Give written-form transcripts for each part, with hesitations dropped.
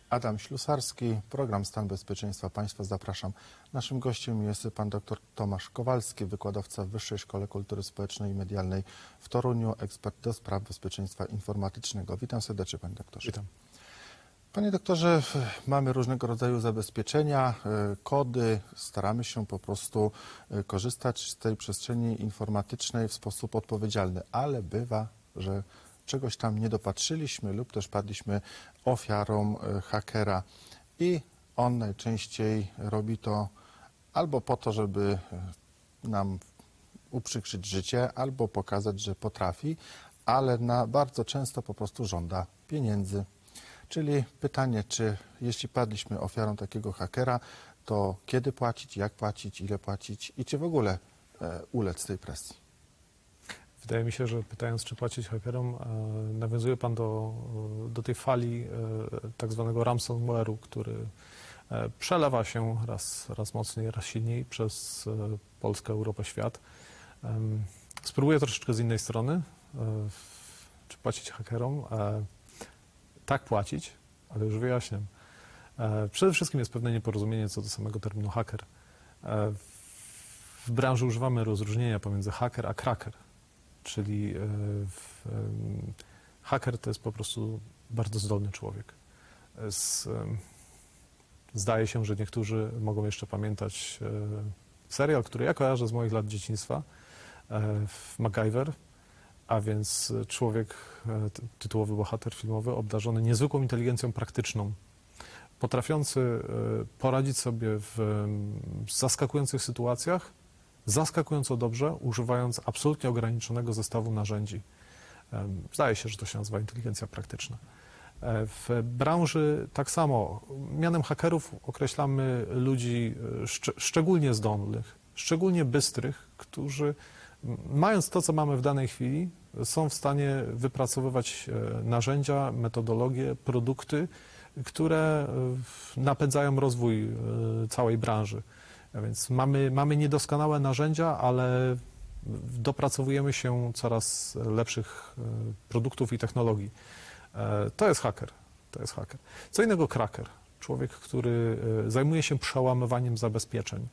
Adam Ślusarski, program Stan Bezpieczeństwa Państwa. Zapraszam. Naszym gościem jest pan dr Tomasz Kowalski, wykładowca w Wyższej Szkole Kultury Społecznej i Medialnej w Toruniu, ekspert do spraw bezpieczeństwa informatycznego. Witam serdecznie, panie doktorze. Witam. Panie doktorze, mamy różnego rodzaju zabezpieczenia, kody. Staramy się po prostu korzystać z tej przestrzeni informatycznej w sposób odpowiedzialny, ale bywa, że czegoś tam nie dopatrzyliśmy lub też padliśmy ofiarą hakera i on najczęściej robi to albo po to, żeby nam uprzykrzyć życie, albo pokazać, że potrafi, ale bardzo często po prostu żąda pieniędzy. Czyli pytanie, czy jeśli padliśmy ofiarą takiego hakera, to kiedy płacić, jak płacić, ile płacić i czy w ogóle ulec tej presji? Wydaje mi się, że pytając, czy płacić hakerom, nawiązuje pan do tej fali tak zwanego ransomware'u, który przelewa się raz mocniej, raz silniej przez Polskę, Europę, świat. Spróbuję troszeczkę z innej strony. Czy płacić hakerom? Tak, płacić, ale już wyjaśniam. Przede wszystkim jest pewne nieporozumienie co do samego terminu haker. W branży używamy rozróżnienia pomiędzy haker a cracker, czyli haker to jest po prostu bardzo zdolny człowiek. Zdaje się, że niektórzy mogą jeszcze pamiętać serial, który ja kojarzę z moich lat dzieciństwa, MacGyver, a więc człowiek, tytułowy bohater filmowy, obdarzony niezwykłą inteligencją praktyczną, potrafiący poradzić sobie w zaskakujących sytuacjach, zaskakująco dobrze, używając absolutnie ograniczonego zestawu narzędzi. Zdaje się, że to się nazywa inteligencja praktyczna. W branży tak samo. Mianem hakerów określamy ludzi szczególnie zdolnych, szczególnie bystrych, którzy mając to, co mamy w danej chwili, są w stanie wypracowywać narzędzia, metodologie, produkty, które napędzają rozwój całej branży. A więc mamy niedoskonałe narzędzia, ale dopracowujemy się coraz lepszych produktów i technologii. To jest haker. To jest haker. Co innego cracker. Człowiek, który zajmuje się przełamywaniem zabezpieczeń.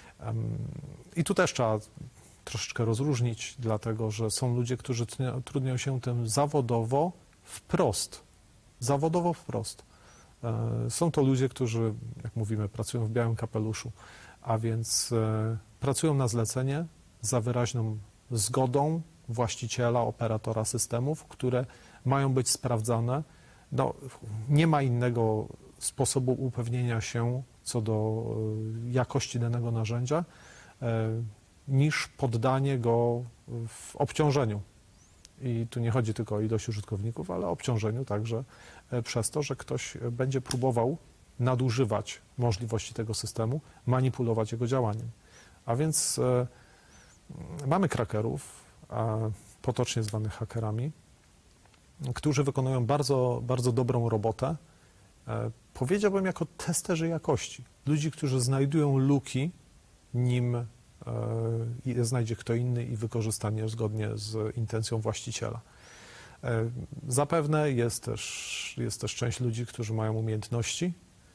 I tu też trzeba troszeczkę rozróżnić, dlatego że są ludzie, którzy trudnią się tym zawodowo wprost. Zawodowo wprost. Są to ludzie, którzy, jak mówimy, pracują w białym kapeluszu, a więc pracują na zlecenie za wyraźną zgodą właściciela, operatora systemów, które mają być sprawdzane. No, nie ma innego sposobu upewnienia się co do jakości danego narzędzia, niż poddanie go w obciążeniu. I tu nie chodzi tylko o ilość użytkowników, ale o obciążeniu także przez to, że ktoś będzie próbował nadużywać możliwości tego systemu, manipulować jego działaniem. A więc mamy crackerów, potocznie zwanych hakerami, którzy wykonują bardzo, bardzo dobrą robotę, powiedziałbym jako testerzy jakości. Ludzi, którzy znajdują luki, nim je znajdzie kto inny i wykorzysta je zgodnie z intencją właściciela. Zapewne jest też część ludzi, którzy mają umiejętności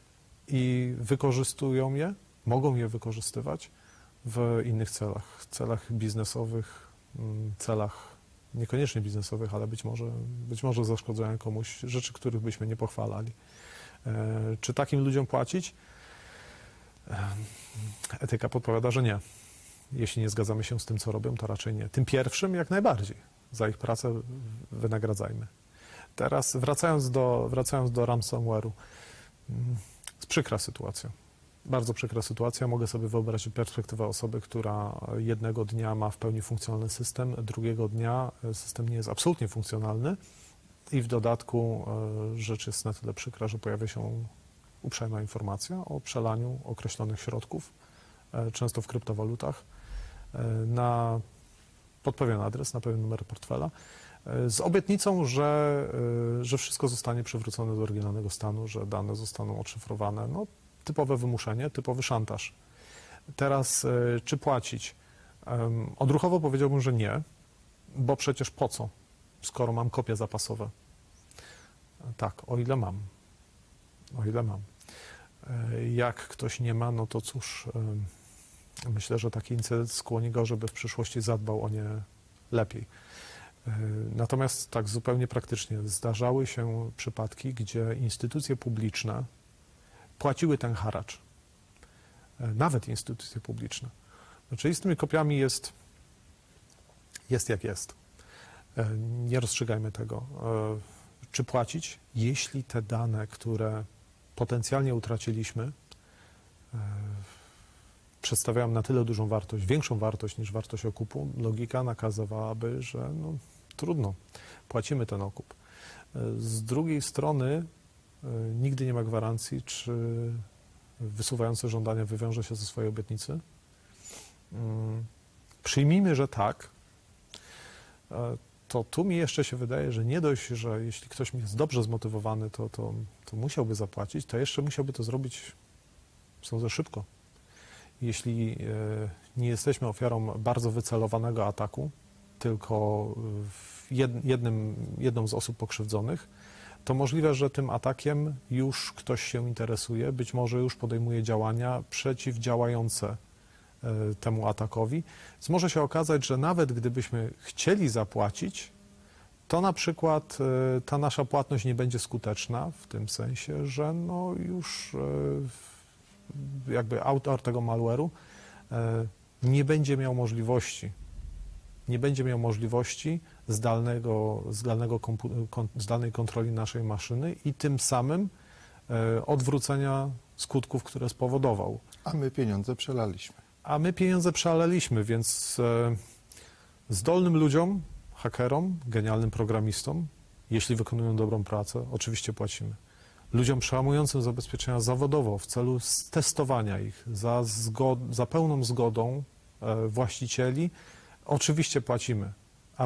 i wykorzystują je, mogą je wykorzystywać w innych celach biznesowych, celach niekoniecznie biznesowych, ale być może zaszkodzają komuś, rzeczy, których byśmy nie pochwalali. Czy takim ludziom płacić? Etyka podpowiada, że nie. Jeśli nie zgadzamy się z tym, co robią, to raczej nie. Tym pierwszym jak najbardziej. Za ich pracę wynagradzajmy. Teraz wracając do ransomware'u. Przykra sytuacja. Bardzo przykra sytuacja. Mogę sobie wyobrazić perspektywę osoby, która jednego dnia ma w pełni funkcjonalny system, drugiego dnia system nie jest absolutnie funkcjonalny i w dodatku rzecz jest na tyle przykra, że pojawia się uprzejma informacja o przelaniu określonych środków, często w kryptowalutach, pod pewien adres, na pewien numer portfela, z obietnicą, że wszystko zostanie przywrócone do oryginalnego stanu, że dane zostaną odszyfrowane. No, typowe wymuszenie, typowy szantaż. Teraz czy płacić? Odruchowo powiedziałbym, że nie, bo przecież po co, skoro mam kopie zapasowe? Tak, o ile mam. o ile mam. Jak ktoś nie ma, no to cóż, myślę, że taki incydent skłoni go, żeby w przyszłości zadbał o nie lepiej. Natomiast tak zupełnie praktycznie zdarzały się przypadki, gdzie instytucje publiczne płaciły ten haracz. Nawet instytucje publiczne. Czyli z tymi kopiami jest jak jest. Nie rozstrzygajmy tego. Czy płacić, jeśli te dane, które potencjalnie utraciliśmy, przedstawiają na tyle dużą wartość, większą wartość niż wartość okupu, logika nakazywałaby, że no, trudno, płacimy ten okup. Z drugiej strony nigdy nie ma gwarancji, czy wysuwający żądania wywiąże się ze swojej obietnicy. Przyjmijmy, że tak, to tu mi jeszcze się wydaje, że nie dość, że jeśli ktoś jest dobrze zmotywowany, to musiałby zapłacić, to jeszcze musiałby to zrobić, sądzę, szybko. Jeśli nie jesteśmy ofiarą bardzo wycelowanego ataku, tylko jedną z osób pokrzywdzonych, to możliwe, że tym atakiem już ktoś się interesuje, być może już podejmuje działania przeciwdziałające temu atakowi. Więc może się okazać, że nawet gdybyśmy chcieli zapłacić, to na przykład ta nasza płatność nie będzie skuteczna w tym sensie, że no już jakby autor tego malware'u nie będzie miał możliwości zdalnej kontroli naszej maszyny i tym samym odwrócenia skutków, które spowodował. A my pieniądze przelaliśmy. Więc zdolnym ludziom, hakerom, genialnym programistom, jeśli wykonują dobrą pracę, oczywiście płacimy. Ludziom przełamującym zabezpieczenia zawodowo w celu testowania ich za pełną zgodą właścicieli, oczywiście płacimy,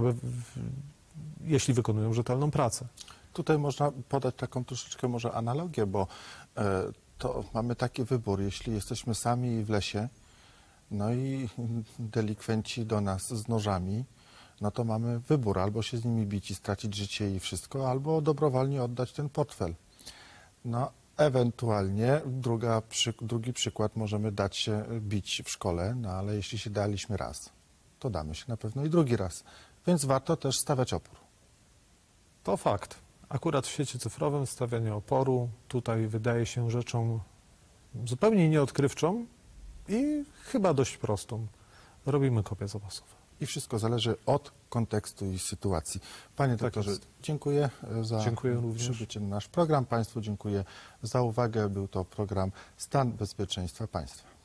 jeśli wykonują rzetelną pracę. Tutaj można podać taką troszeczkę może analogię, bo to mamy taki wybór, jeśli jesteśmy sami w lesie, no i delikwenci do nas z nożami, no to mamy wybór, albo się z nimi bić i stracić życie i wszystko, albo dobrowolnie oddać ten portfel. No, ewentualnie drugi przykład możemy dać się bić w szkole, no ale jeśli się daliśmy raz, to damy się na pewno i drugi raz. Więc warto też stawiać opór. To fakt. Akurat w świecie cyfrowym stawianie oporu tutaj wydaje się rzeczą zupełnie nieodkrywczą i chyba dość prostą. Robimy kopie zapasowe. I wszystko zależy od kontekstu i sytuacji. Panie doktorze, dziękuję za przybycie na nasz program. Państwu dziękuję za uwagę. Był to program Stan bezpieczeństwa państwa.